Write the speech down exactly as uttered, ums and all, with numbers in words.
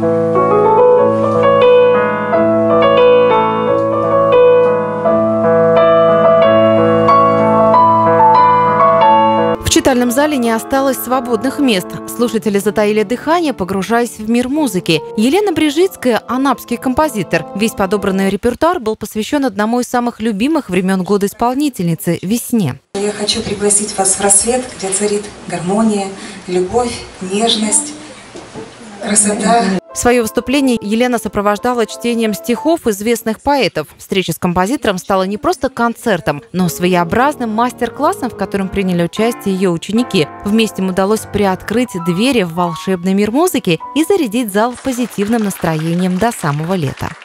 В читальном зале не осталось свободных мест. Слушатели затаили дыхание, погружаясь в мир музыки. Елена Брижицкая – анапский композитор. Весь подобранный репертуар был посвящен одному из самых любимых времен года исполнительницы – весне. Я хочу пригласить вас в рассвет, где царит гармония, любовь, нежность, красота. Свое выступление Елена сопровождала чтением стихов известных поэтов. Встреча с композитором стала не просто концертом, но своеобразным мастер-классом, в котором приняли участие ее ученики. Вместе им удалось приоткрыть двери в волшебный мир музыки и зарядить зал позитивным настроением до самого лета.